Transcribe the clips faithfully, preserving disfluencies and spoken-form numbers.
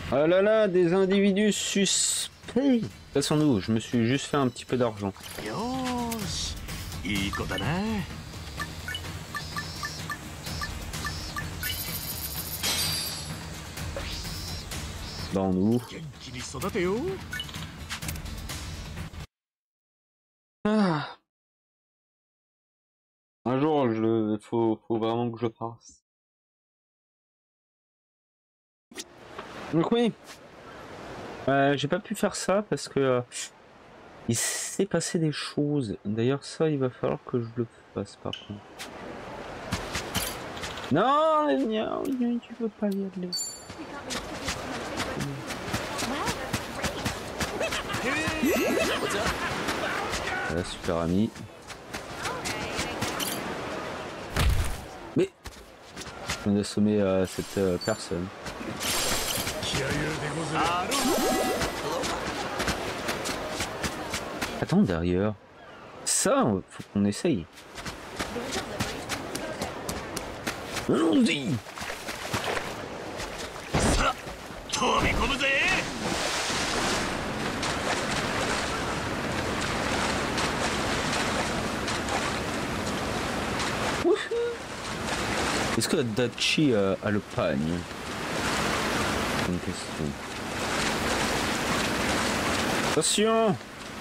Ah là là, des individus suspects. Passons-nous, je me suis juste fait un petit peu d'argent. Dans nous. Ah. Un jour, je faut, faut vraiment que je fasse. Donc oui, euh, j'ai pas pu faire ça parce que euh, il s'est passé des choses. D'ailleurs, ça, il va falloir que je le fasse par contre. Non, non, non, tu peux pas y aller. Voilà, super ami. Mais je viens d'assommer euh, cette euh, personne. Attends, derrière. Ça, faut qu'on essaye. Allons-y. Est-ce que Dachi euh, a le pagne? C'est une question. Attention!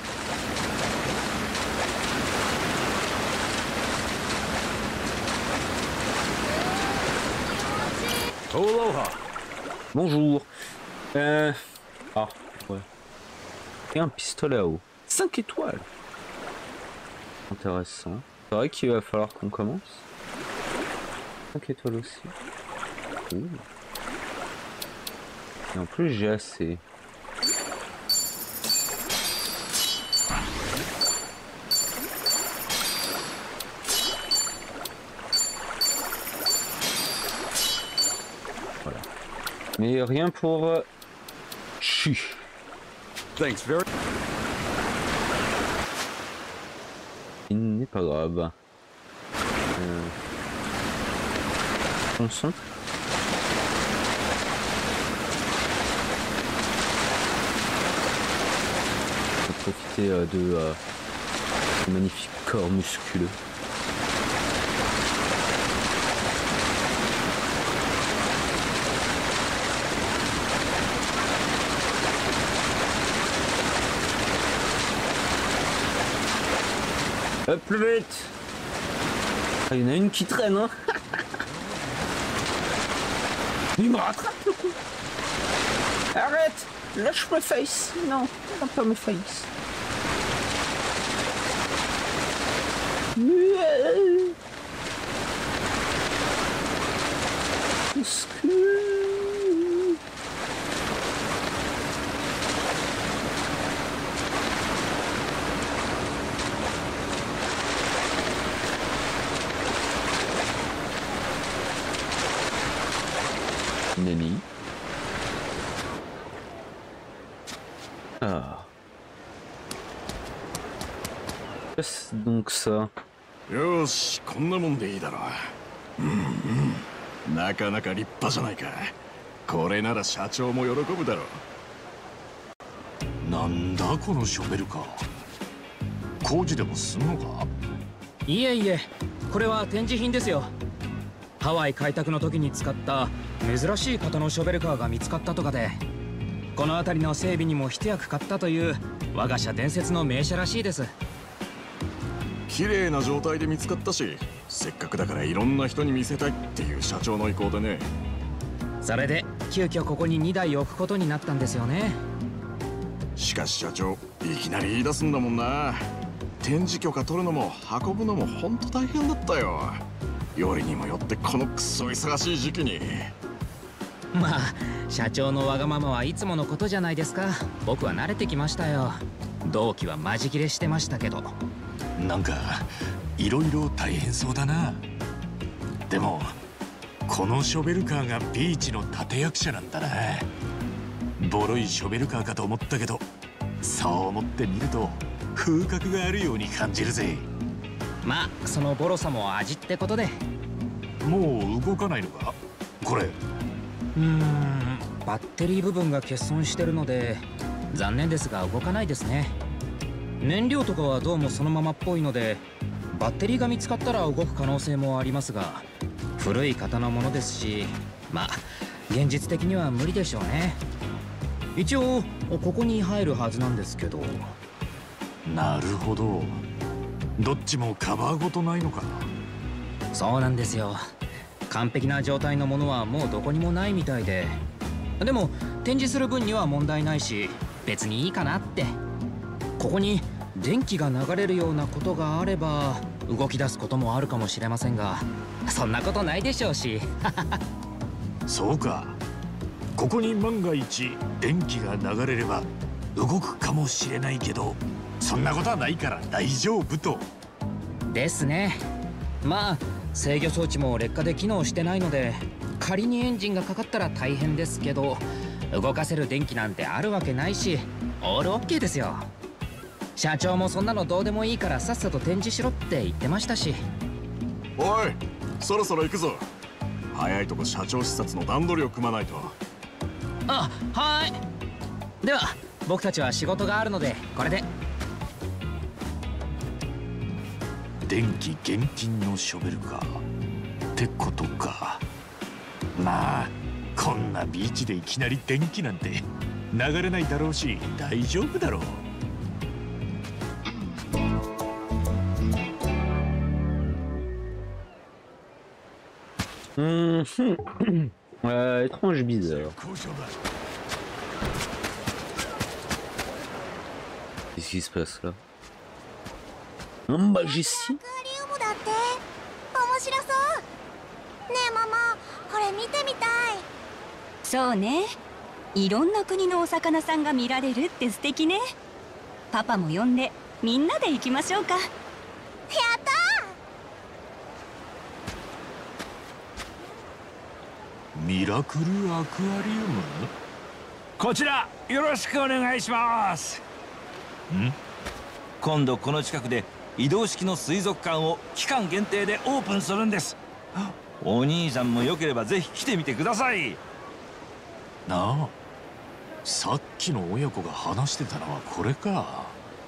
Bonjour. Euh... Ah, ouais. Et un pistolet à eau. cinq étoiles. Intéressant. C'est vrai qu'il va falloir qu'on commence. cinq étoiles aussi. Ouh. Et en plus j'ai assez. Voilà. Mais rien pour... Euh... Chi. Thanks very... Il n'est pas grave. Euh... Concentre. On va profiter euh, de euh, ce magnifique corps musculeux. Hop, plus vite. Ah, il y en a une qui traîne, hein. Il me rattrape le coup. Arrête. Lâche ma face. Non, non pas ma face. Nani. Ah. Qu'est-ce donc ça? Yoshi, こんなもんでいいだろう。うんうん。なかなか立派じゃないか。これなら社長も喜ぶだろう。なんだこのショベルカー。工事でもすんのか？ いえいえ、これは展示品ですよ。ハワイ開拓の時に使った珍しい型のショベルカーが見つかったとかで、この辺りの整備にも一役買ったという我が社伝説の名車らしいです。 綺麗な状態で見つかったし、せっかくだからいろんな人に見せたいっていう社長の意向でね。 それで急遽ここににだい置くことになったんですよね。 しかし社長、いきなり言い出すんだもんな。展示許可取るのも運ぶのもほんと大変だったよ。よりにもよってこのクソ忙しい時期に。 まあ社長のわがままはいつものことじゃないですか。僕は慣れてきましたよ。同期はマジ切れしてましたけど。 なんかいろいろ大変そうだな。でもこのショベルカーがビーチの立役者なんだな。ボロいショベルカーかと思ったけど、そう思ってみると風格があるように感じるぜ。 まあそのボロさも味ってことで。 もう動かないのかこれ？ うーん、 バッテリー部分が欠損してるので残念ですが動かないですね。燃料とかはどうもそのままっぽいのでバッテリーが見つかったら動く可能性もありますが、古い型のものですし、まあ現実的には無理でしょうね。一応ここに入るはずなんですけど。 なるほど、どっちもカバーごとないのか。 そうなんですよ。完璧な状態のものはもうどこにもないみたいで、でも展示する分には問題ないし別にいいかなって。ここに電気が流れるようなことがあれば動き出すこともあるかもしれませんが、そんなことないでしょうし。 そうか、ここに万が一電気が流れれば動くかもしれないけど、そんなことはないから大丈夫と。 ですね。まあ制御装置も劣化で機能してないので、仮にエンジンがかかったら大変ですけど、動かせる電気なんてあるわけないしオールオッケーですよ。社長もそんなのどうでもいいからさっさと展示しろって言ってましたし。 おい、そろそろ行くぞ。早いとこ社長視察の段取りを組まないと。 あ、はーい。では僕たちは仕事があるのでこれで。 電気現金のショベルカーってことか。まあこんなビーチでいきなり電気なんて流れないだろうし大丈夫だろう。 Hum, euh, étrange, bizarre. Qu'est-ce qui se passe là? Un magicien? そうね、いろんな国のお魚さんが見られるって素敵ね。パパも呼んでみんなで行きましょうか。やったー。ミラクルアクアリウム、 こちらよろしくお願いします。ん？今度この近くで移動式の水族館を期間限定でオープンするんです。お兄さんもよければぜひ来てみてください。 なあ、さっきの親子が話してたのはこれか。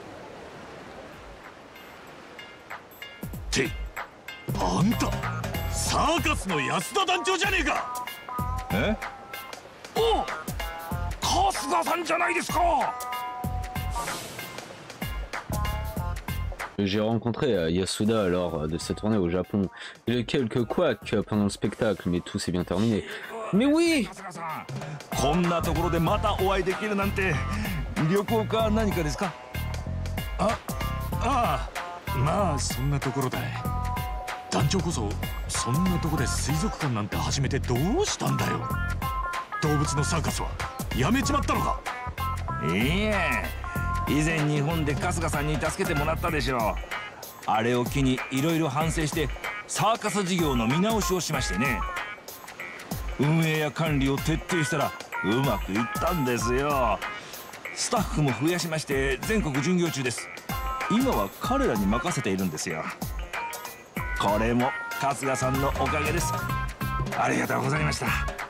ってあんたサーカスの安田団長じゃねえか。 え？お、春日さんじゃないですか。 J'ai rencontré euh, Yasuda lors de sa tournée au Japon. Il y a eu quelques couacs pendant le spectacle, mais tout s'est bien terminé. Mais oui! こんなところでまたお会いできるなんて。旅行か何かですか？ あ、ああ、まあそんなところだ。団長こそそんなとこで水族館なんて始めてどうしたんだよ。動物のサーカスはやめちまったのか？ いいえ、以前日本で春日さんに助けてもらったでしょう。あれを機にいろいろ反省してサーカス事業の見直しをしましてね。運営や管理を徹底したらうまくいったんですよ。スタッフも増やしまして全国巡業中です。今は彼らに任せているんですよ。これも春日さんのおかげです。ありがとうございました。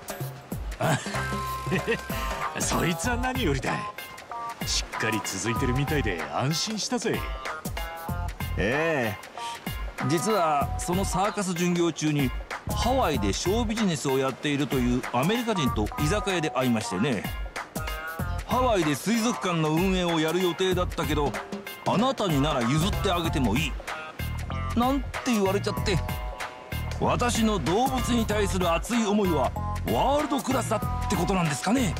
そいつは何よりだ。しっかり続いてるみたいで安心したぜ。 ええ、実はそのサーカス巡業中にハワイでショービジネスをやっているというアメリカ人と居酒屋で会いましてね。ハワイで水族館の運営をやる予定だったけど、あなたになら譲ってあげてもいいなんて言われちゃって、私の動物に対する熱い思いはワールドクラスだってことなんですかね。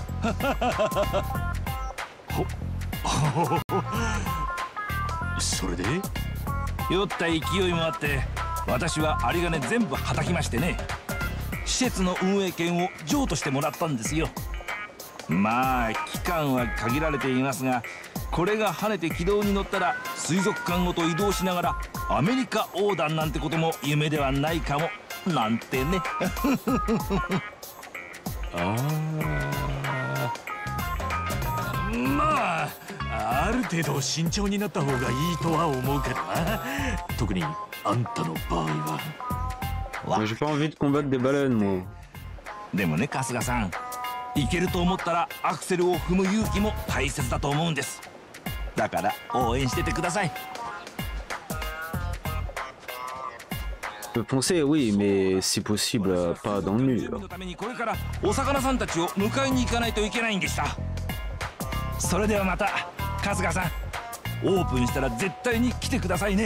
それで酔った勢いもあって私は有り金全部はたきましてね、施設の運営権を譲渡してもらったんですよ。まあ期間は限られていますが、これが跳ねて軌道に乗ったら水族館ごと移動しながらアメリカ横断なんてことも夢ではないかもなんてね。 ああ、まあある程度慎重になった方がいいとは思うけどな。特にあんたの場合は。 J'ai pas envie de combattre des baleines, moi. でもね春日さん、 いけると思ったらアクセルを踏む勇気も大切だと思うんです。だから応援しててください。 Je peux penser, oui, mais si possible, pas dans le mur. のためにこれからお魚さんたちを迎えに行かないといけないんでした。それではまた春日さん、オープンしたら絶対に来てくださいね。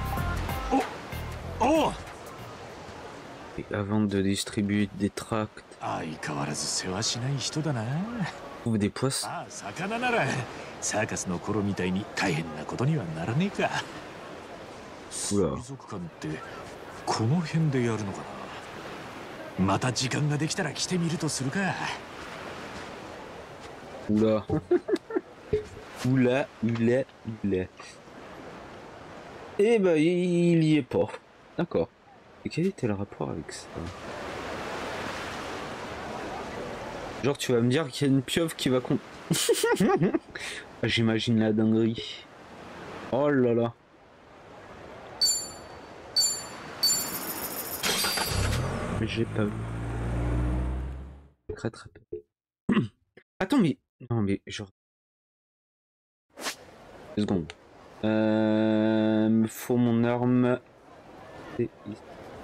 おお。 Avant de distribuer des tracts, 相変わらず世話しない人だな。 trouve des poissons. ああ、魚ならサーカスの頃みたいに大変なことにはならねえか。水族館ってこの辺でやるのかな。また時間ができたら来てみるとするか。 Oula. Oula, oula, oula. Eh ben, il y est pas. D'accord. Et quel était le rapport avec ça? Genre, tu vas me dire qu'il y a une pieuvre qui va con... J'imagine la dinguerie. Oh là là. Mais j'ai pas eu. Très très peu. Attends, mais... Non, mais genre... Deux secondes. Euh... Me faut mon arme... C'est ici.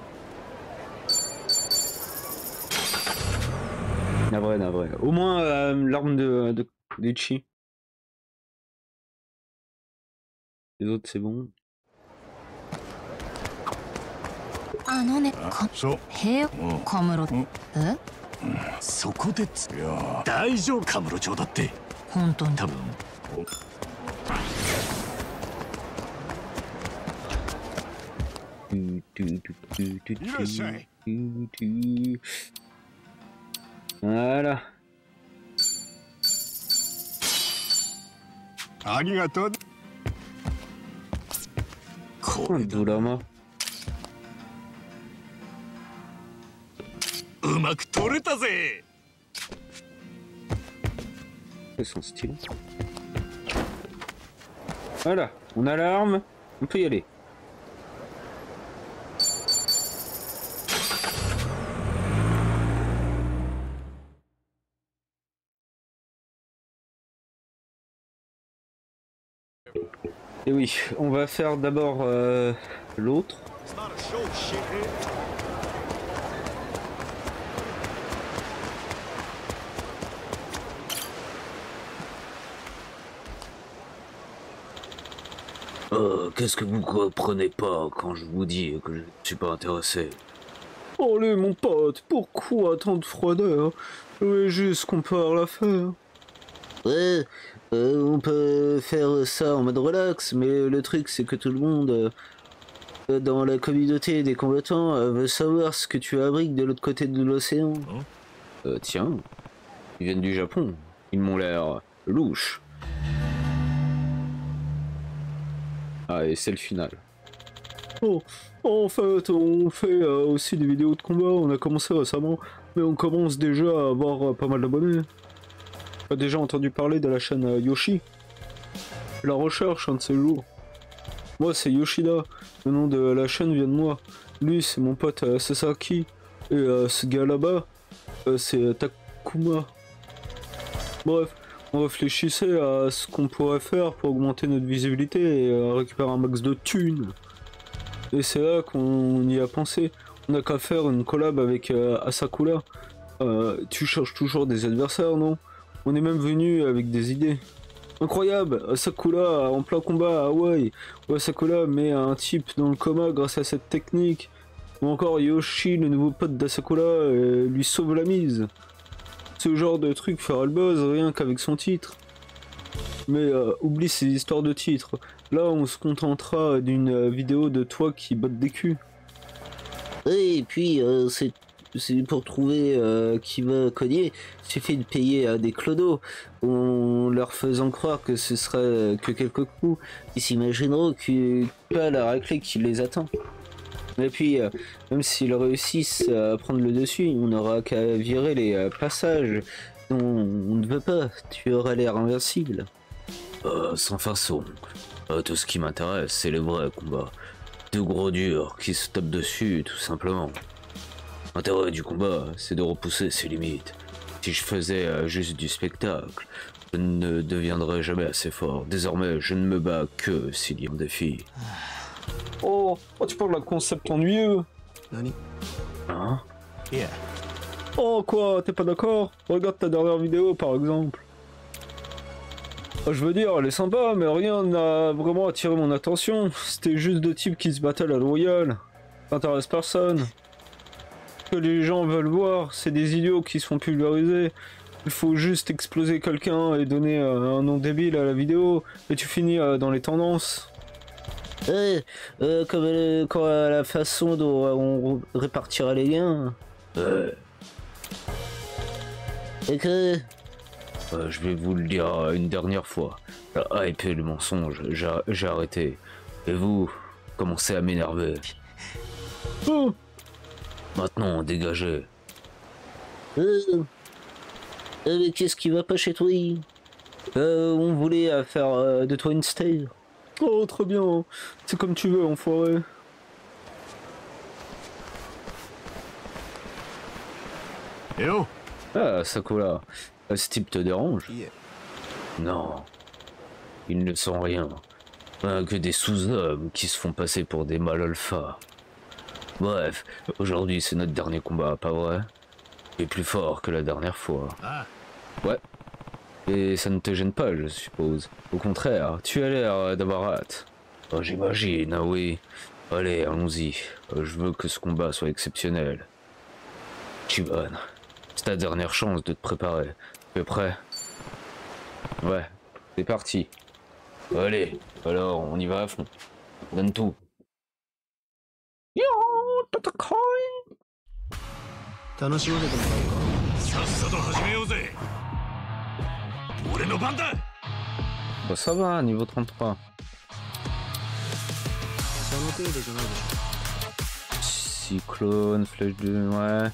Navré, navré. Au moins euh, l'arme de, de, de Chi. Les autres c'est bon. Ah non, ne... So. Hé, Kamuro. Eh? そこでつ大丈夫、カムロ町だって。 本当に多分。 いらっしゃい。Voilà. ありがとう。 これドラマ。 うまく取れたぜ。 C'est son stylo. Voilà, on a l'arme, on peut y aller. Et oui, on va faire d'abord euh, l'autre. Euh, qu'est-ce que vous comprenez pas quand je vous dis que je ne suis pas intéressé? Allez mon pote, pourquoi tant de froideur? Je veux juste qu'on parle à faire. Ouais, euh, on peut faire ça en mode relax, mais le truc c'est que tout le monde euh, dans la communauté des combattants euh, veut savoir ce que tu abriques de l'autre côté de l'océan. Euh, tiens, ils viennent du Japon, ils m'ont l'air louches. Ah, et c'est le final. Oh, en fait, on fait euh, aussi des vidéos de combat, on a commencé récemment, mais on commence déjà à avoir euh, pas mal d'abonnés. Tu as déjà entendu parler de la chaîne euh, Yoshi? La recherche un de ces jours. Moi c'est Yoshida, le nom de la chaîne vient de moi. Lui c'est mon pote euh, Sasaki, et euh, ce gars là-bas, euh, c'est Takuma. Bref. On réfléchissait à ce qu'on pourrait faire pour augmenter notre visibilité et euh, récupérer un max de thunes. Et c'est là qu'on y a pensé. On n'a qu'à faire une collab avec euh, Asakura. Euh, tu cherches toujours des adversaires, non? On est même venu avec des idées. Incroyable, Asakura en plein combat à Hawaï. Où Asakura met un type dans le coma grâce à cette technique. Ou encore Yoshi, le nouveau pote d'Asakura, euh, lui sauve la mise. Ce genre de truc fera le buzz rien qu'avec son titre. Mais euh, oublie ces histoires de titres. Là on se contentera d'une euh, vidéo de toi qui botte des culs. Et puis euh, c'est pour trouver euh, qui va cogner, il suffit de payer à des clodos en leur faisant croire que ce serait que quelques coups. Ils s'imagineront que pas la raclée qui les attend. Et puis, euh, même s'ils réussissent à prendre le dessus, on n'aura qu'à virer les euh, passages dont on ne veut pas. Tu auras l'air invincible. Euh, sans façon. Euh, tout ce qui m'intéresse, c'est le vrai combat. Deux gros durs qui se tapent dessus, tout simplement. L'intérêt du combat, c'est de repousser ses limites. Si je faisais euh, juste du spectacle, je ne deviendrais jamais assez fort. Désormais, je ne me bats que s'il y a un défi. Oh, oh, tu parles d'un concept ennuyeux. Nani? Hein? Yeah. Oh quoi, t'es pas d'accord? Regarde ta dernière vidéo par exemple. Oh, je veux dire, elle est sympa, mais rien n'a vraiment attiré mon attention. C'était juste deux types qui se battaient à la loyale. Ça n'intéresse personne. Ce que les gens veulent voir, c'est des idiots qui se font pulvériser. Il faut juste exploser quelqu'un et donner euh, un nom débile à la vidéo, et tu finis euh, dans les tendances. Euh, euh, comme euh, quand, euh, la façon dont euh, on répartira les gains. Euh. Et que... Euh, je vais vous le dire une dernière fois. La hype et le mensonge, j'ai arrêté. Et vous, commencez à m'énerver. Oh. Maintenant, dégagez. Euh, euh, mais qu'est-ce qui va pas chez toi? euh, On voulait euh, faire euh, de toi une star. Oh, très bien. C'est comme tu veux, enfoiré. Yo. Ah, Sakura. Ce type te dérange? Yeah. Non. Ils ne sont rien. Hein, que des sous-hommes qui se font passer pour des mâles alpha. Bref, aujourd'hui c'est notre dernier combat, pas vrai? Et plus fort que la dernière fois. Ah. Ouais. Et ça ne te gêne pas, je suppose. Au contraire, tu as l'air d'avoir hâte. Oh, j'imagine, ah oui. Allez, allons-y. Je veux que ce combat soit exceptionnel. Chiban, c'est ta dernière chance de te préparer. Tu es prêt? Ouais, c'est parti. Allez, alors on y va à fond. Donne tout. Yo, t'as coin. 楽しませてもらおうか。 さっさと始めようぜ。俺の番だ。 Bah ça va, niveau trente-trois. その程度じゃないでしょ。 Cyclone, flèche de... ouais.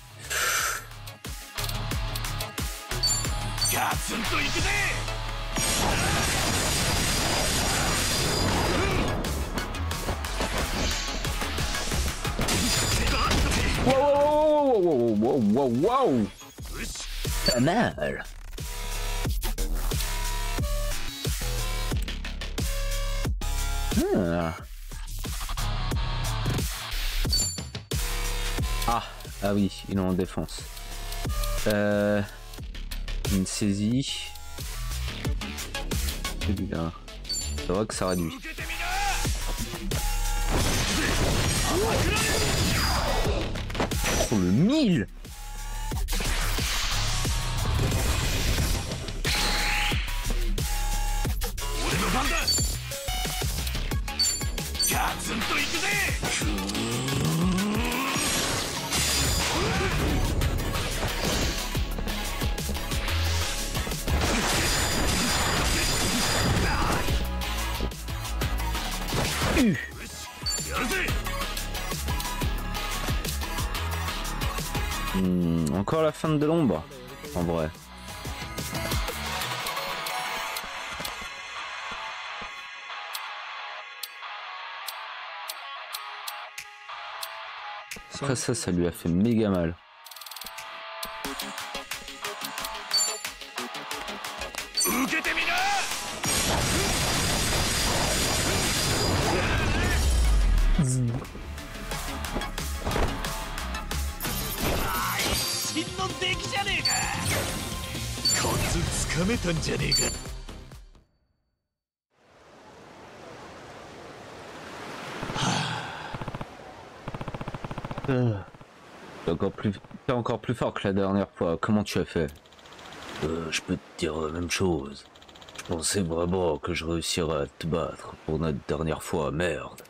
ガツンといくぜ。 Wow, wow, wow, wow, wow, wow. Pas mal. Ah. Ah, ah oui, il est en défense. Euh, une saisie. Celui-là. C'est vrai que ça réduit. Oh, le mille. Uh. Hmm, encore la fin de l'ombre, en vrai. Après ça, ça lui a fait méga mal. Euh, t'es encore plus, t'es encore plus fort que la dernière fois. Comment tu as fait? euh, Je peux te dire la même chose. Je pensais vraiment que je réussirais à te battre pour notre dernière fois. Merde.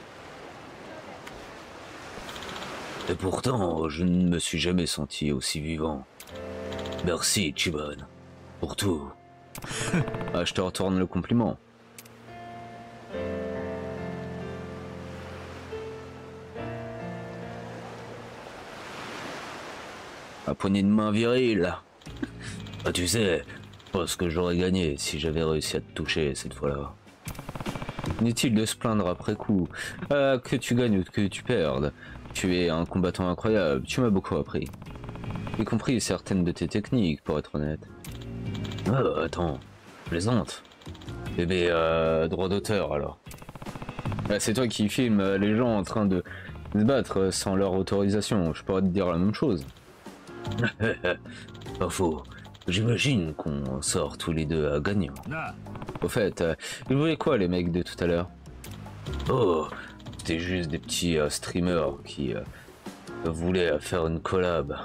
Et pourtant, je ne me suis jamais senti aussi vivant. Merci, Chiban, pour tout. Ah, je te retourne le compliment. À poignée de main virile. Ah, tu sais, je pense que j'aurais gagné si j'avais réussi à te toucher cette fois-là. Inutile de se plaindre après coup. Ah, que tu gagnes ou que tu perdes. Tu es un combattant incroyable, tu m'as beaucoup appris. J'ai compris certaines de tes techniques, pour être honnête. Oh, attends, plaisante. Eh bien, euh, droit d'auteur alors. Ah, c'est toi qui filmes les gens en train de se battre sans leur autorisation, je pourrais te dire la même chose. Pas faux. J'imagine qu'on sort tous les deux à gagnant. Au fait, euh, ils voulaient quoi les mecs de tout à l'heure? Oh, c'était juste des petits euh, streamers qui euh, voulaient faire une collab.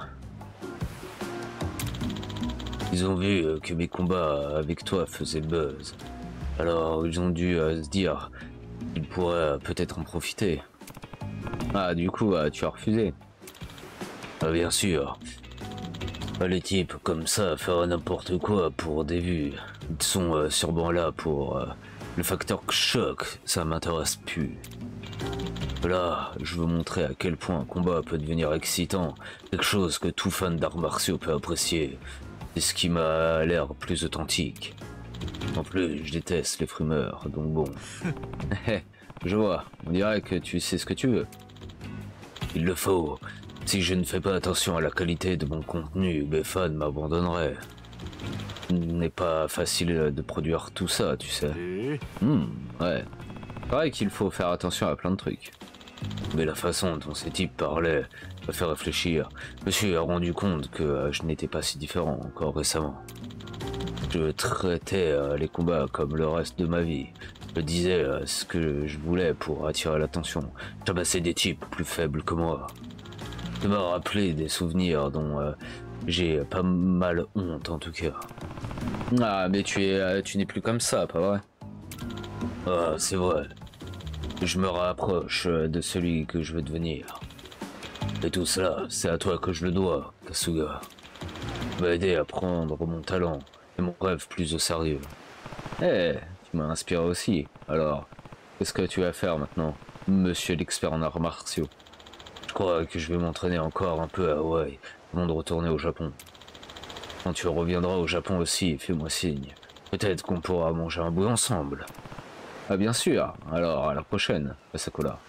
Ils ont vu euh, que mes combats avec toi faisaient buzz. Alors ils ont dû euh, se dire qu'ils pourraient euh, peut-être en profiter. Ah, du coup, euh, tu as refusé? Ah, bien sûr. Les types comme ça faire n'importe quoi pour des vues. Ils sont euh, sûrement là pour euh, le facteur choc, ça m'intéresse plus. Là, je veux montrer à quel point un combat peut devenir excitant, quelque chose que tout fan d'arts martiaux peut apprécier. C'est ce qui m'a l'air plus authentique. En plus, je déteste les fumeurs, donc bon. Je vois, on dirait que tu sais ce que tu veux. Il le faut. Si je ne fais pas attention à la qualité de mon contenu, mes fans m'abandonneraient. Ce n'est pas facile de produire tout ça, tu sais. Hmm, ouais. C'est vrai qu'il faut faire attention à plein de trucs. Mais la façon dont ces types parlaient me fait réfléchir. Je me suis rendu compte que euh, je n'étais pas si différent encore récemment. Je traitais euh, les combats comme le reste de ma vie. Je disais euh, ce que je voulais pour attirer l'attention. J'amassais des types plus faibles que moi. Ça m'a rappelé des souvenirs dont euh, j'ai pas mal honte en tout cas. Ah, mais tu es, euh, tu n'es plus comme ça, pas vrai? Ah, c'est vrai. Je me rapproche de celui que je veux devenir. Et tout cela, c'est à toi que je le dois, Kasuga. Tu m'as aidé à prendre mon talent et mon rêve plus au sérieux. Eh, hey, tu m'as inspiré aussi. Alors, qu'est-ce que tu vas faire maintenant, monsieur l'expert en arts martiaux? Je crois que je vais m'entraîner encore un peu à Hawaï avant de retourner au Japon. Quand tu reviendras au Japon aussi, fais-moi signe. Peut-être qu'on pourra manger un bout ensemble. Ah bien sûr, alors à la prochaine, Asakura.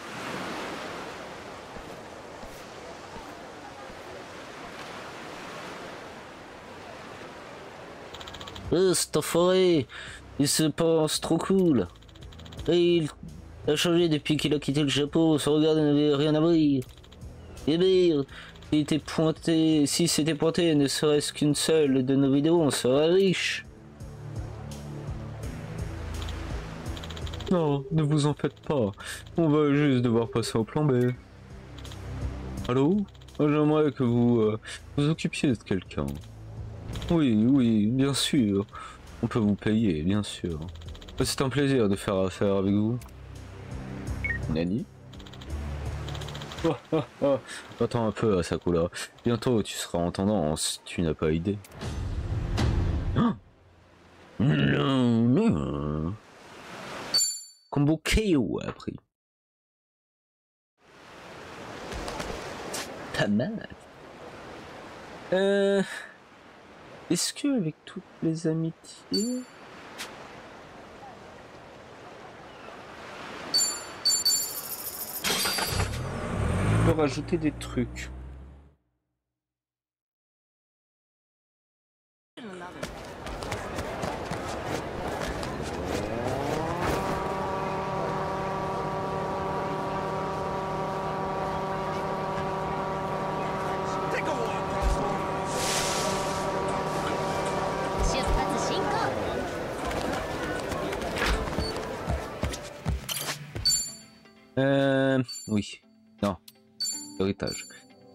Oh, cet enfoiré, il se pense trop cool. Et il a changé depuis qu'il a quitté le Japon, son regard n'avait rien à voir. Eh bien, s'il était pointé, si c'était pointé ne serait-ce qu'une seule de nos vidéos, on serait riche. Non, ne vous en faites pas, on va juste devoir passer au plan B. Allô? J'aimerais que vous euh, vous occupiez de quelqu'un. Oui, oui, bien sûr. On peut vous payer, bien sûr. C'est un plaisir de faire affaire avec vous. Nani? Oh, oh, oh. Attends un peu, Asakura. Bientôt, tu seras en tendance, tu n'as pas idée. Oh non, non. Combo K O a appris. Pas mal. Euh... Est-ce que avec toutes les amitiés... Je peux rajouter des trucs. Euh... Oui. Non. Héritage.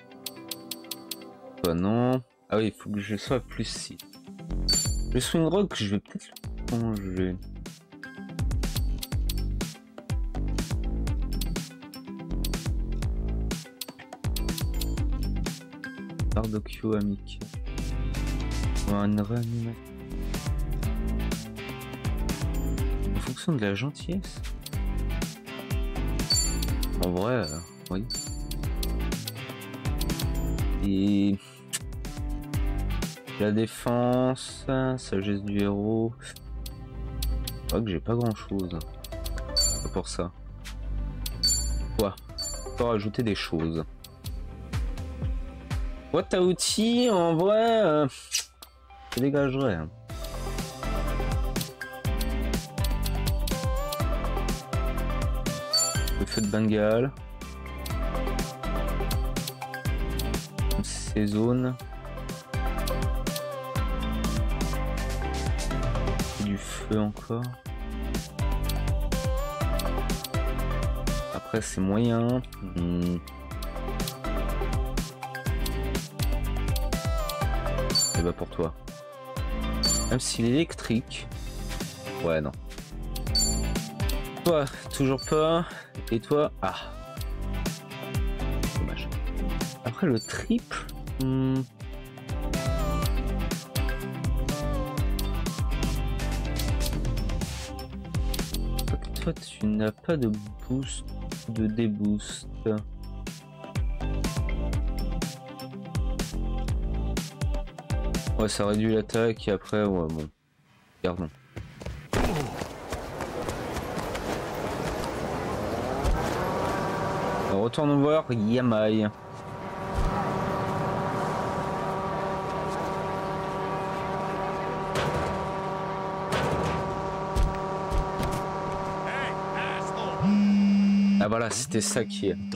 Bah non. Ah oui, il faut que je sois plus six. Le swing rock, je vais peut-être le changer. Barbecue amical. Un réanimateur. En fonction de la gentillesse. En vrai, euh, oui. Et la défense, sagesse du héros. Je crois que j'ai pas grand chose. C'est pour ça. Quoi? Faut rajouter des choses. Boîte à outils, en vrai, euh, je dégagerais. Hein. Le feu de Bengale. Ces zones. Du feu encore. Après c'est moyen. Hmm. Et bah pour toi. Même si l'électrique. Ouais non. Toi, toujours pas. Et toi, ah. Dommage. Après le triple. Hmm. Toi, tu n'as pas de boost, de déboost. Ouais, ça réduit l'attaque et après, ouais, bon. Gardons. On retourne voir Yamai. Ah voilà, c'était ça qui est.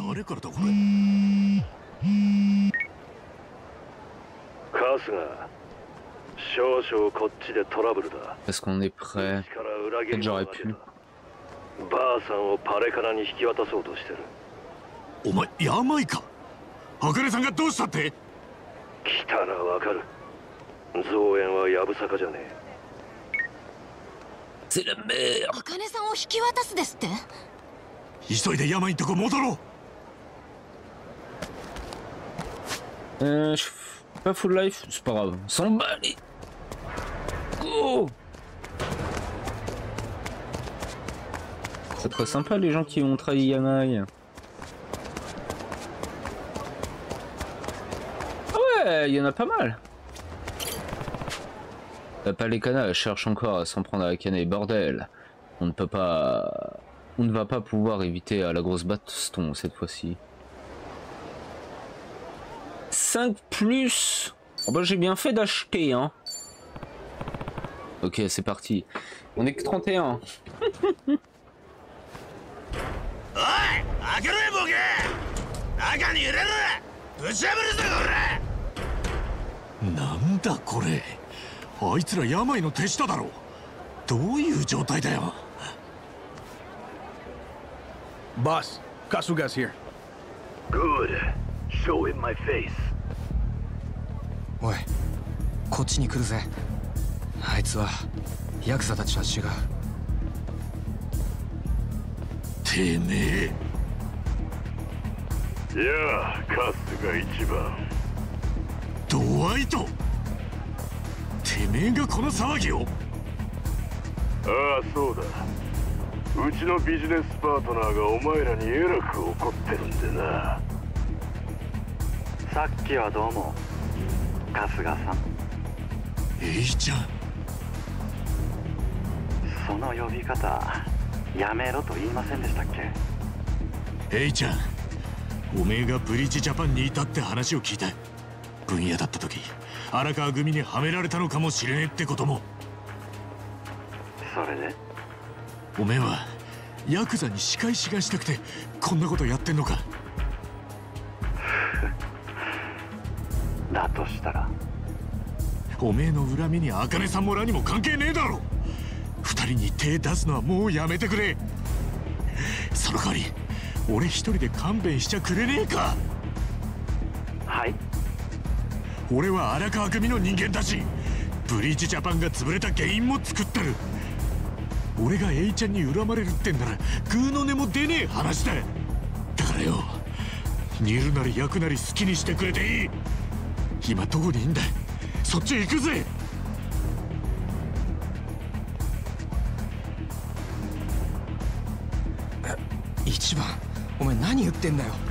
Est-ce qu'on est prêt? Peut-être j'aurais pu. お前病か。茜さんがどうしたって？ 来たらわかる。増援はやぶさかじゃねえ。 C'est la merde. 茜さんを引き渡すですって？ 急いで病んとこ戻ろう。 Euh, je suis pas full life, c'est pas grave. S'en bat les. Go. C'est très sympa les gens qui ont trahi Yamai. Il y en a pas mal. La Palécana cherche encore à s'en prendre à Akane. Bordel. On ne peut pas... On ne va pas pouvoir éviter à la grosse baston cette fois-ci. cinq plus. Oh bah j'ai bien fait d'acheter hein. Ok c'est parti. On est que trente et un. なんだこれ。あいつら病の手下だろ。どういう状態だよ。 Boss, Kasuga's here. Good. Show him my face. おい、こっちに来るぜ。あいつはヤクザたちとは違う。 てめえ。 いや、カスが一番。 ドワイト。てめえがこの騒ぎを。 ああ、そうだ。うちのビジネスパートナーがお前らにえらく怒ってるんでな。さっきはどうも、春日さん。 エイちゃん。 その呼び方、やめろと言いませんでしたっけ？ エイちゃん、おめえがブリッジジャパンにいたって話を聞いた。分野だった時、荒川組にはめられたのかもしれねえってことも。 それで？ おめえはヤクザに仕返しがしたくてこんなことやってんのか？ だとしたらおめえの恨みに茜さんもらにも関係ねえだろ。二人に手出すのはもうやめてくれ。その代わり俺一人で勘弁しちゃくれねえか？ はい。 俺は荒川組の人間だし、ブリーチジャパンが潰れた原因も作ってる。俺がエイちゃんに恨まれるってんならグーの音も出ねえ話だ。だからよ、煮るなり焼くなり好きにしてくれていい。今どこにいんだ？そっちへ行くぜ。 一番、お前何言ってんだよ。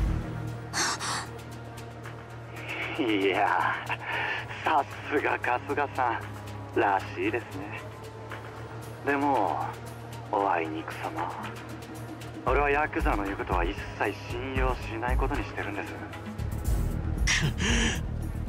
いや、さすが春日さんらしいですね。でもおあいにくさま、俺はヤクザの言うことは一切信用しないことにしてるんです。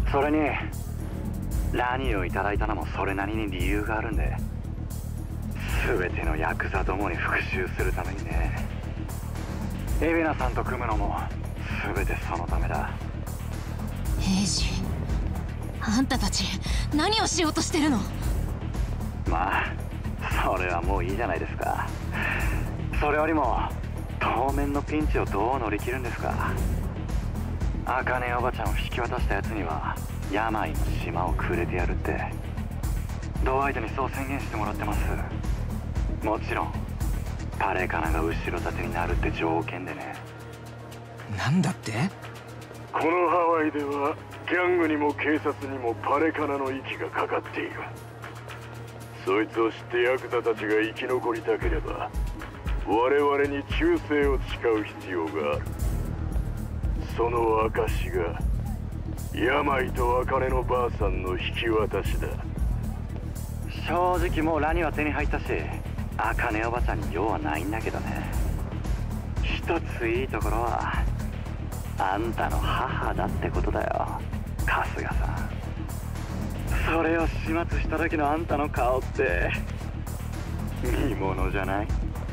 それにラニーをいただいたのもそれなりに理由があるんで、全てのヤクザどもに復讐するためにね。海老名さんと組むのも全てそのためだ。 エイジ、あんたたち何をしようとしてるの？ まあそれはもういいじゃないですか。それよりも当面のピンチをどう乗り切るんですか。茜おばちゃんを引き渡したやつには病の島をくれてやるってドワイトにそう宣言してもらってます。もちろんパレカナが後ろ盾になるって条件でね。 なんだって？ このハワイではギャングにも警察にもパレカナの息がかかっている。そいつを知ってヤクザたちが生き残りたければ我々に忠誠を誓う必要がある。その証が病と茜のばあさんの引き渡しだ。正直もうラには手に入ったし、茜おばちゃんに用はないんだけどね。一ついいところはあんたの母だってことだよ、春日さん。それを始末した時のあんたの顔って見ものじゃない？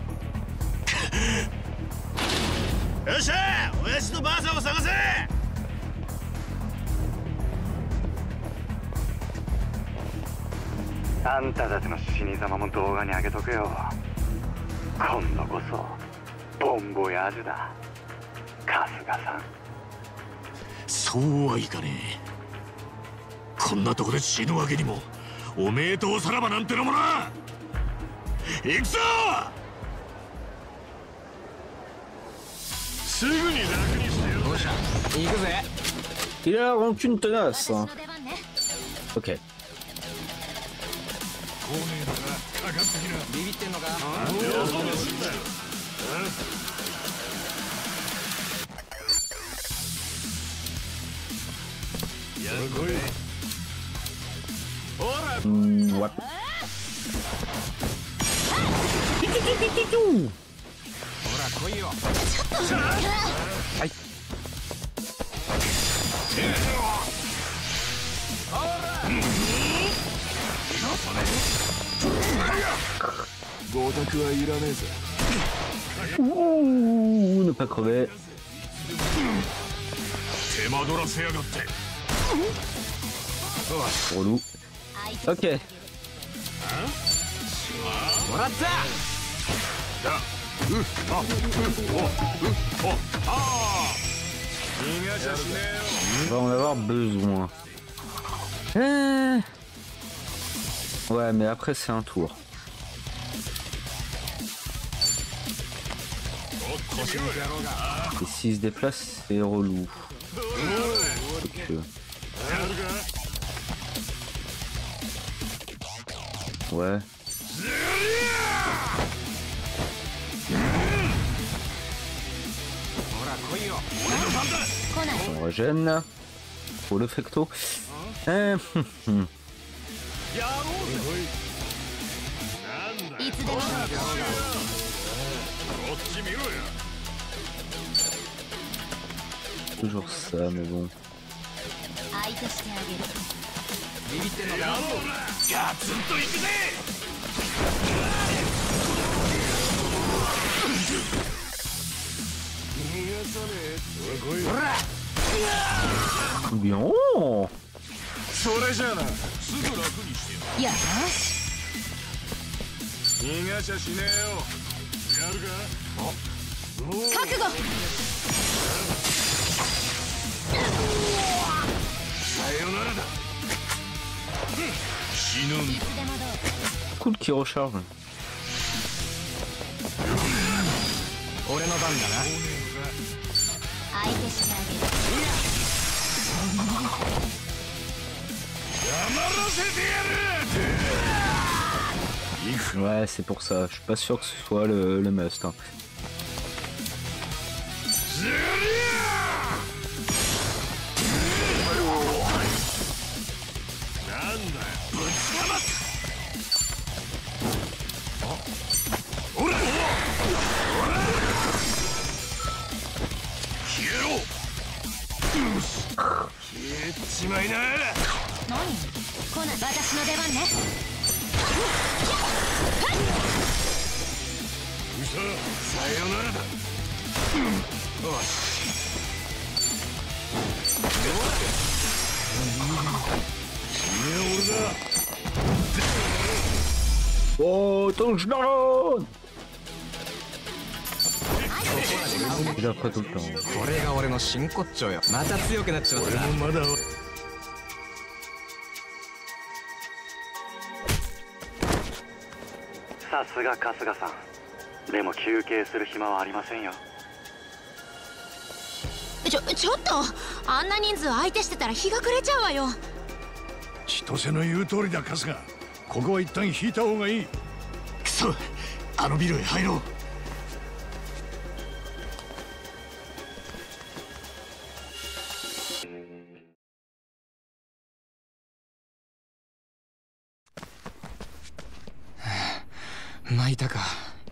よっしゃ、親父とばあさんを探せ。 あんたたちの死に様も動画に上げとくよ。今度こそボンボヤージュだ、春日さん。 そうはいかねえ。こんなとこで死ぬわけにもおめえとおさらばなんてのもな。行くぞ。 すぐに楽にしてやる。 どうした？行くぜ。 Il a la rancune tenace. Hein. Ok. ビビってんのか？ Mm, ouais. Aïe. ゴタクはいらねえぜ。 Ouh, ne pas crever. 手間取らせやがって。 Relou. Ok. もらった。 On va en avoir besoin. Euh... Ouais, mais après c'est un tour. Et s'il se déplace, c'est relou. Donc, ouais. On régène pour le fecto. Euh, Toujours ça, mais bon. Bien. それじゃあな、すぐ楽にしてやる。よし。逃がしゃしねえよ。やるか？覚悟。さよならだ。死ぬんだ。 Cool qui recharge. 俺の番だな。 相手してあげる。 Ouais, c'est pour ça. Je suis pas sûr que ce soit le, le must. Hein. しまいな。 何？来ない。私の出番ね。 うさ、さよならだ。よし。 Oh, touchdown! Il a pas tout le temps. これが俺の真骨頂よ。また強くなっちまった。 俺もまだ。 さすが春日さん。でも休憩する暇はありませんよ。 ちょ、ちょっとあんな人数相手してたら日が暮れちゃうわよ。 千歳の言う通りだ、春日。ここは一旦引いた方がいい。くそ、あのビルへ入ろう。 巻いたか。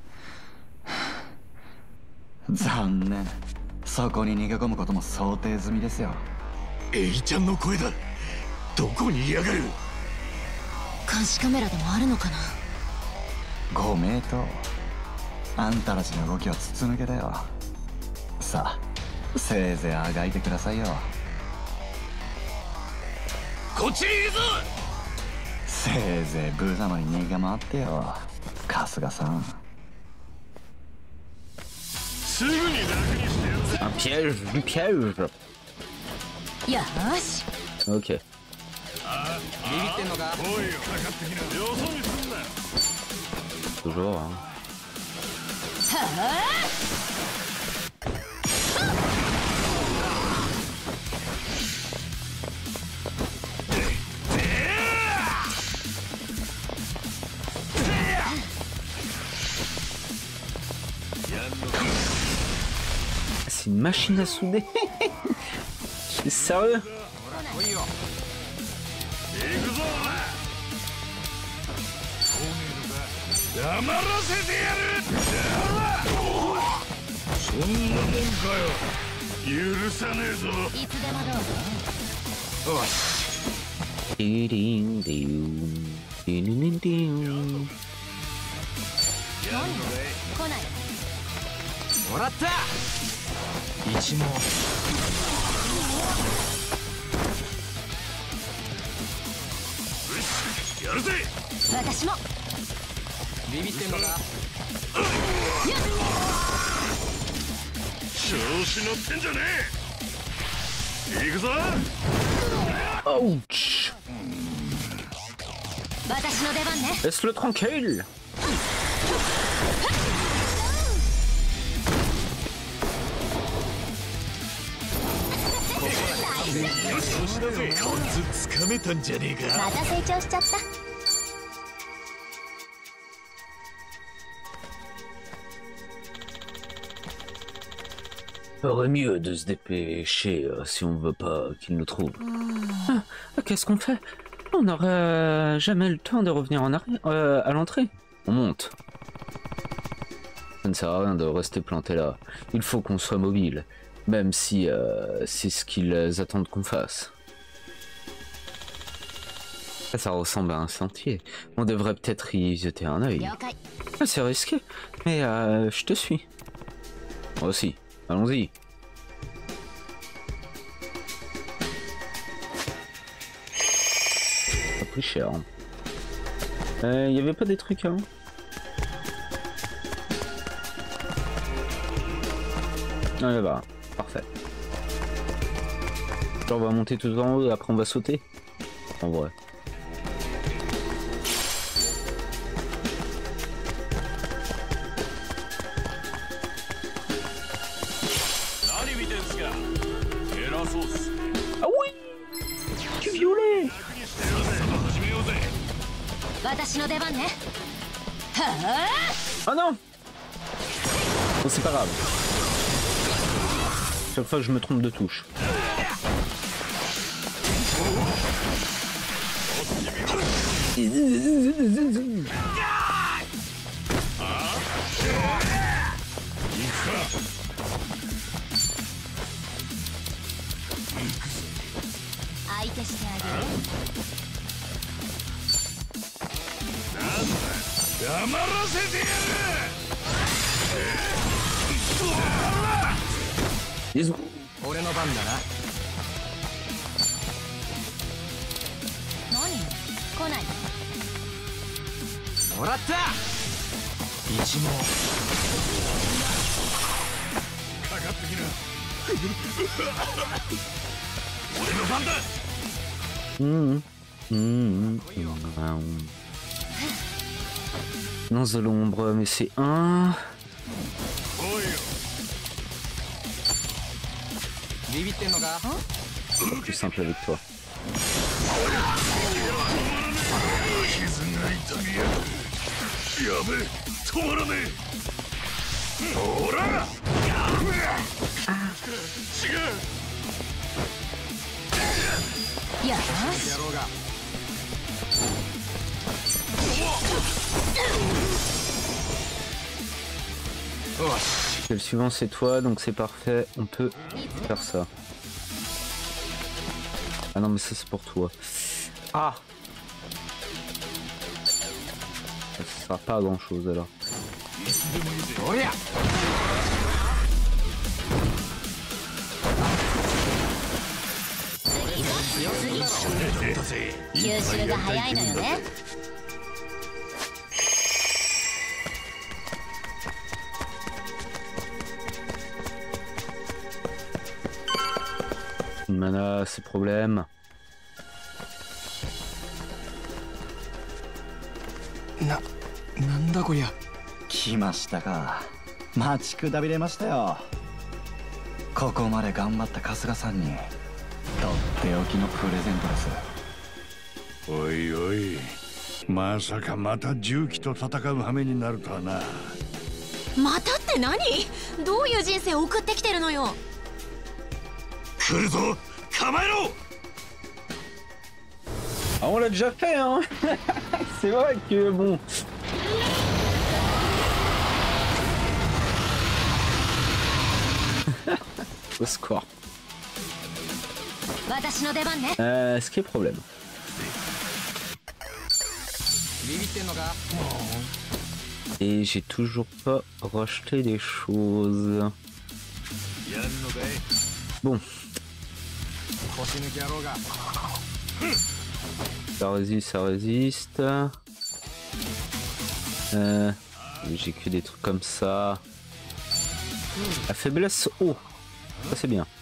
残念。そこに逃げ込むことも想定済みですよ。 エイちゃんの声だ。どこにいやがる。 監視カメラでもあるのかな。 ご名答。あんたたちの動きは筒抜けだよ。さあ、せいぜいあがいてくださいよ。 こっちにいるぞ。 せいぜい無様に逃げ回ってよ、春日さん。 すぐに楽にしてやるぜ。 Un piège, du piège. よし。 Ok. ビビってんのか。 おいよ、かかってきな。よそ見すんな。 Toujours, hein. はあ。 C'est une machine à souder. C'est sérieux? 黙らせてやる。そんなもんかよ。許さねえぞ。 いつでもどうぞ。 よし。 ディディンディンディディンディン。 何？来ない。 もらった。一問。 やるぜ。 私も。 ビビってんのか。 調子乗ってんじゃねえ。行くぞ。 Ouch! 私の出番ね。 Laisse-le tranquille! コツつかめたんじゃねえか。 また成長しちゃった。 Aurait mieux de se dépêcher euh, si on veut pas qu'il nous trouve. Ah, qu'est-ce qu'on fait? On n'aura jamais le temps de revenir en arrière, euh, à l'entrée. On monte. Ça ne sert à rien de rester planté là. Il faut qu'on soit mobile, même si euh, c'est ce qu'ils attendent qu'on fasse. Ça ressemble à un sentier. On devrait peut-être y jeter un œil. Ah, c'est risqué, mais euh, je te suis. Moi aussi. Allons-y. Pas plus cher. Il euh, y avait pas des trucs hein? Ah là-bas, parfait. Genre on va monter tout en haut et après on va sauter. En vrai. Ah oui! Du violet! Ah non! Bon, c'est pas grave. Chaque fois que je me trompe de touche. 相手してあげる。 黙らせてやる。 俺の番だな。 何？来ない。 もらった。一問。 かかってきな。俺の番だ。 Mmh. Mmh. Mmh. Dans de l'ombre, mais c'est un. Plus simple avec toi. Le suivant c'est toi, donc c'est parfait, on peut faire ça. Ah non mais ça c'est pour toi. Ah, ça sert pas à grand chose alors. Une mana, c'est problème. Na, nandaこりゃ。来ましたか。待ちくたびれましたよ。ここまで頑張った春日さんにとっておきのプレゼントです。 おいおい、まさかまた重機と戦う羽目になるとはな。 またって何？どういう人生を送ってきてるのよ。 来るぞ、構えろ。 Ah, on l'a déjà fait, hein. C'est vrai que bon. Au score. Euh, ce qui est problème. Et j'ai toujours pas racheté des choses. Bon. Ça résiste, ça résiste. Euh, j'ai que des trucs comme ça. La faiblesse haut. Ça c'est bien.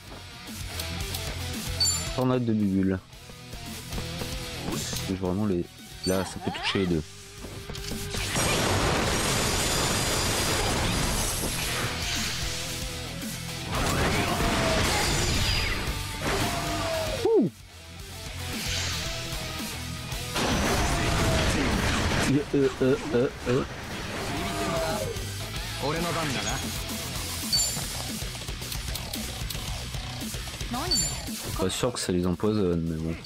Tornade de bulles. Vraiment les... Là ça peut toucher les deux. Euh, euh, euh, euh. Pas sûr que ça les empoisonne, mais bon.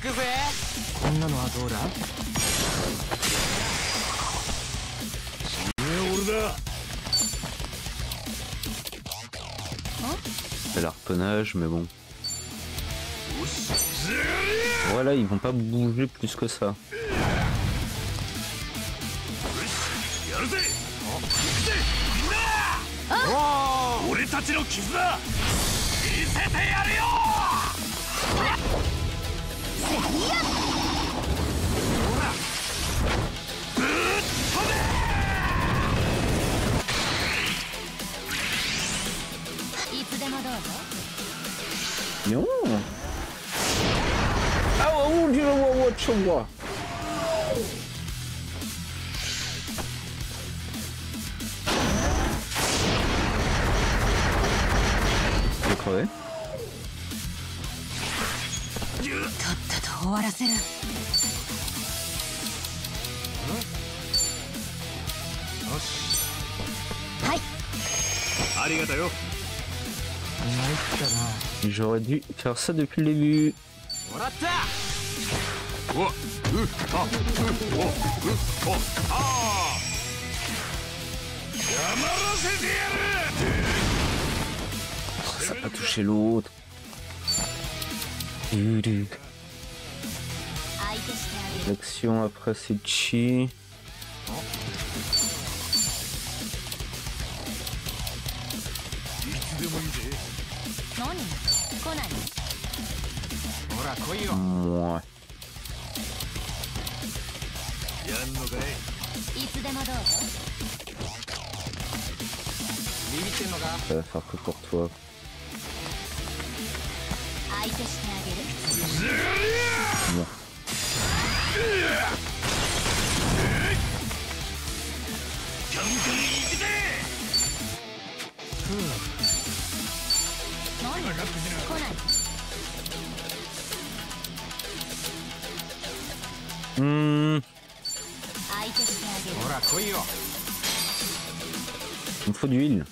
C'est l'harponnage, mais bon. Voilà, ils vont pas bouger plus que ça. Non. Ah oh Dieu, tu vois. Crever. J'aurais dû faire ça depuis le début. Ça n'a pas touché l'autre. L'action après c'est chi. Ouais. Ça va faire que pour toi. Bon. Hmm. Il me faut du heal.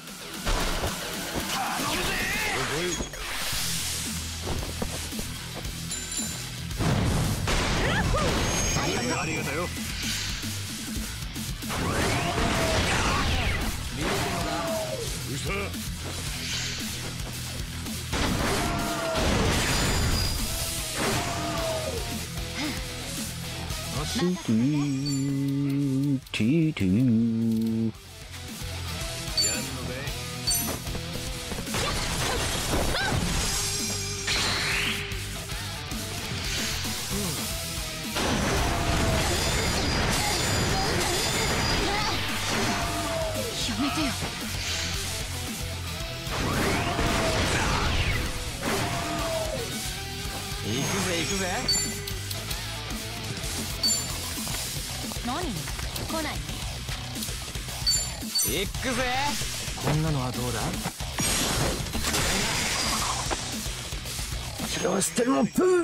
Il en reste tellement peu.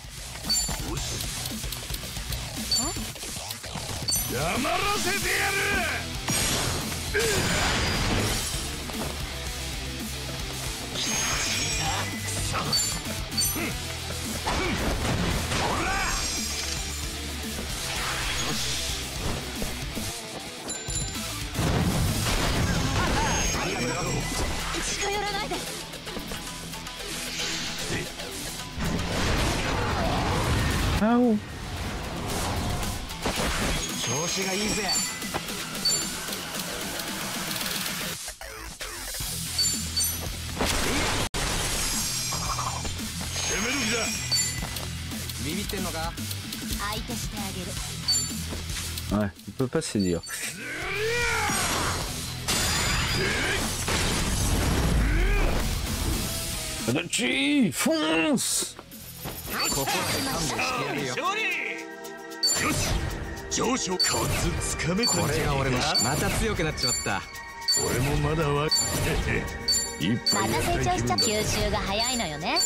Ah oh. 調子がいいぜ。 攻める気だ。 ビビってんのか。 相手してあげる。 Ouais, il peut pas se dire. Adachi, fonce! ここで勘弁してやるよ。 よし、上昇コツつかめたんじゃねえか。 これが俺のまた強くなっちまった。 俺もまだわ一また成長しちゃ吸収が早いのよね。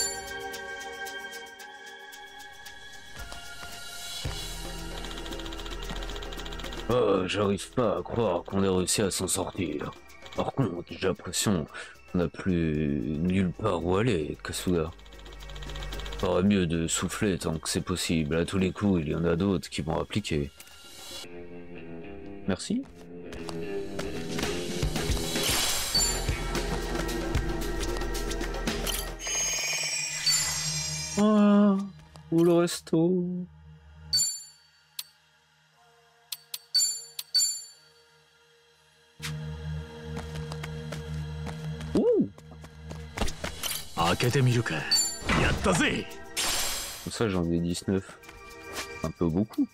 Oh, j'arrive pas à croire qu'on ait réussi à s'en sortir. Par contre, j'ai l'impression qu'on n'a plus nulle part où aller, Kasuga. Faudrait mieux de souffler tant que c'est possible. À tous les coups, il y en a d'autres qui vont appliquer. Merci. Ah, où le resto? Pour ça j'en ai dix-neuf. Un peu beaucoup.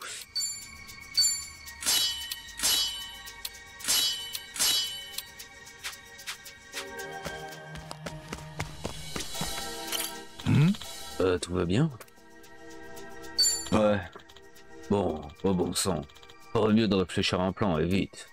Hmm? Euh, tout va bien? Ouais. Bon, oh bon sang. Faudrait mieux de réfléchir à un plan et vite.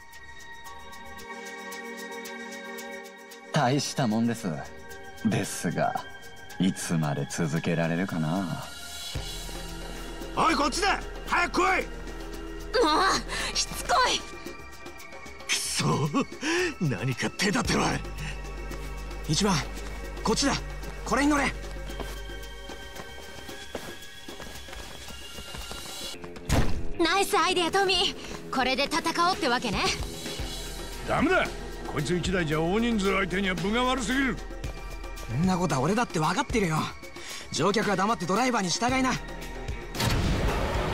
大したもんです。ですが、いつまで続けられるかな。 おい、こっちだ。早く来い。 もうしつこい。 くそ、何か手立ては。 一番こっちだ。これに乗れ。 ナイスアイデア、トミー。これで戦おうってわけね。 ダメだ。こいつ一台じゃ大人数相手には分が悪すぎる。 そんなことは俺だって分かってるよ。乗客は黙ってドライバーに従いな。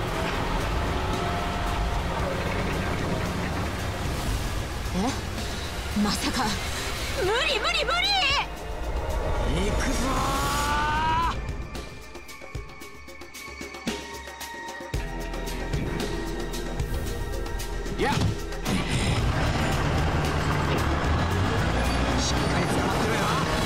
まさか無理無理無理。 行くぞー。いや、しっかり捕まってろよ。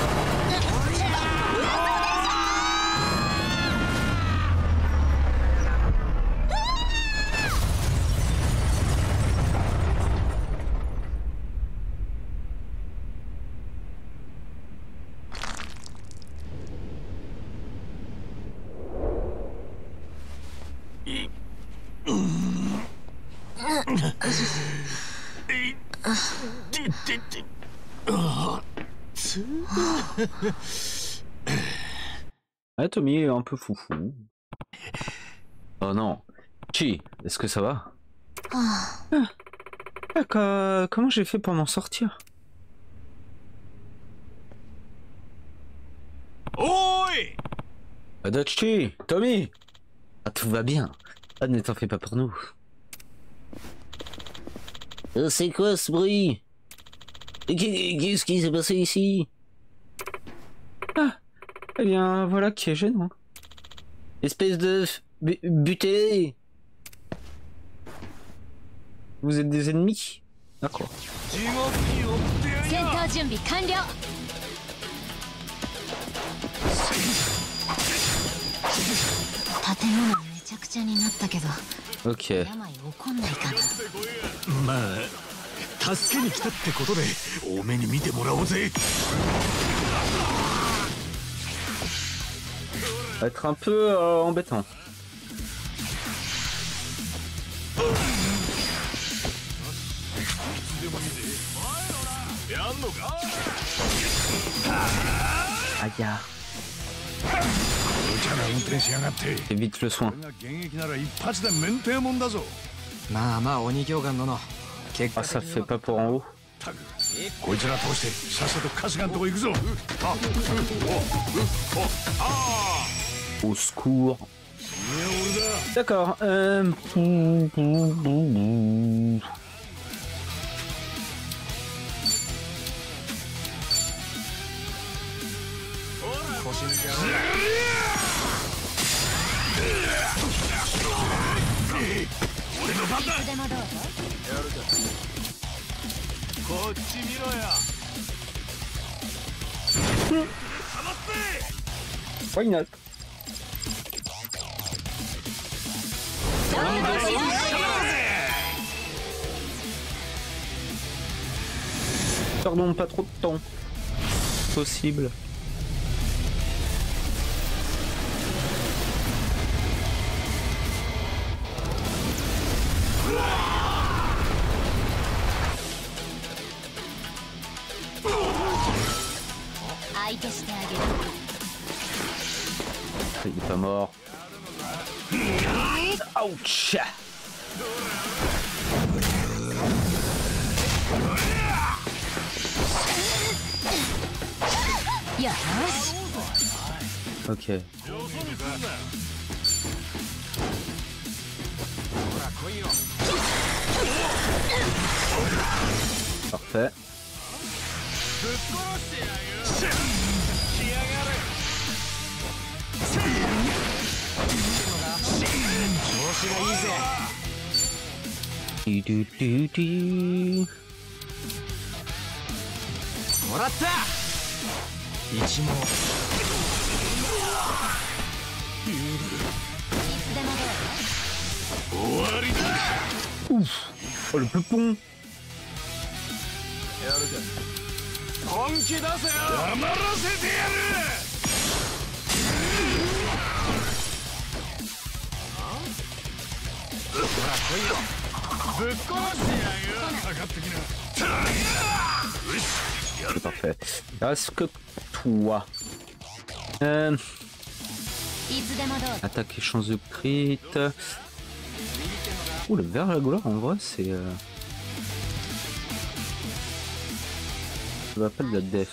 Ah, Tommy est un peu foufou. Oh non. Chi, est-ce que ça va? Ah. Ah, comment j'ai fait pour m'en sortir? Oi! Adachi, Tommy! Ah, tout va bien. Ah, ne t'en fais pas pour nous. Euh, C'est quoi ce bruit? Qu'est-ce qui s'est passé ici? Ah, eh bien, voilà qui est gênant. Espèce de bu buté. Vous êtes des ennemis? D'accord. 戦闘準備完了。建物めちゃくちゃになったけど。 Ok. 病起こんないかな。 まあ助けに来たってことで多めに見てもらおうぜ。 Va être un peu euh, embêtant. Aïe. Évite le soin. Ah, ça fait pas pour en haut. Au secours. D'accord. Euh... Why not? Pardon, pas trop de temps possible. Il est pas mort. Ouch. Ok. Parfait. Du, du, du, du. Ouf. Oh le peupon. C'est parfait. Est-ce que toi euh... attaque et chance de crit. Ouh, le verre à la gloire en vrai c'est euh... ça va pas de la def.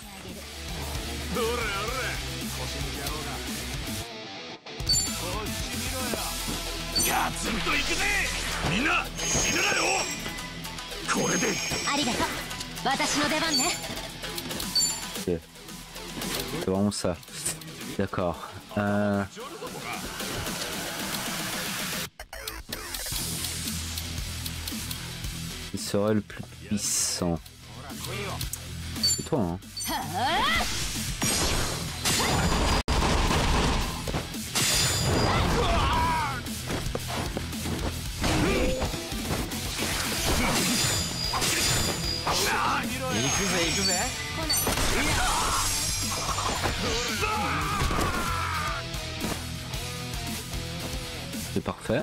Ok. C'est vraiment ça. D'accord. Euh... Qui serait le plus puissant? C'est toi, hein? C'est parfait.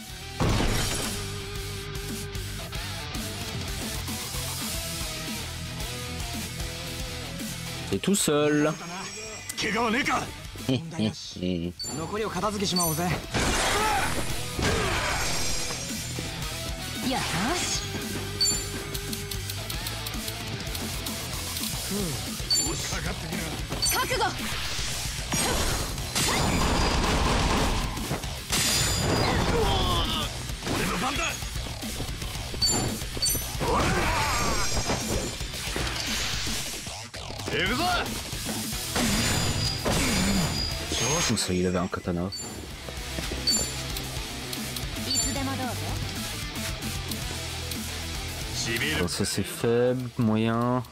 Et tout seul. 残りを片付けしまおうぜ。よし。覚悟。俺の番だ。行くぞ。 Ça, il avait un katana. Bon, ça c'est faible, moyen.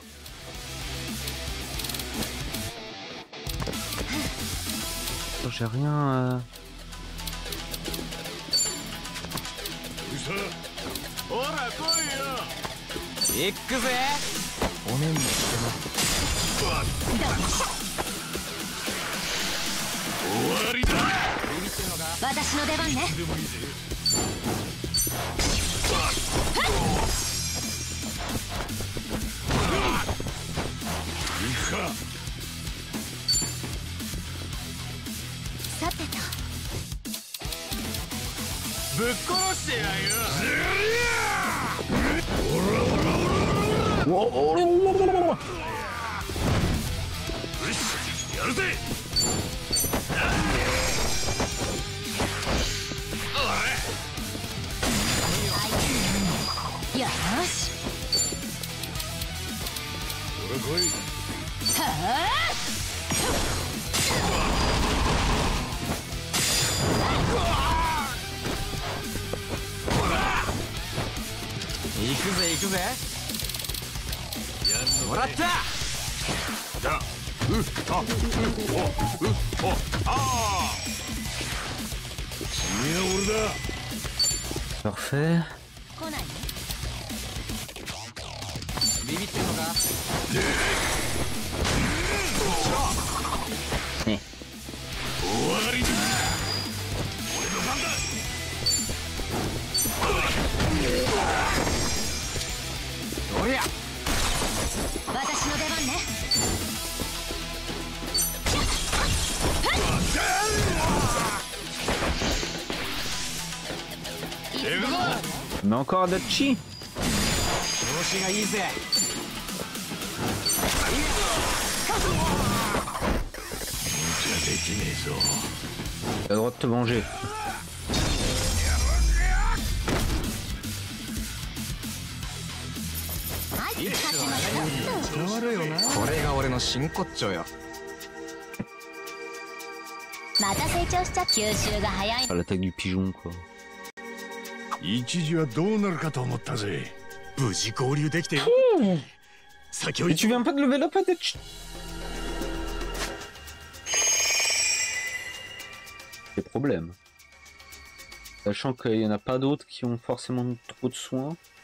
Oh, j'ai rien. Euh... Parfait. Eh. Mais encore Adachi. T'as le droit de te venger. À l'attaque du pigeon quoi. Et tu viens pas de lever la patate. Des problèmes. Sachant qu'il y en a pas d'autres qui ont forcément trop de soins.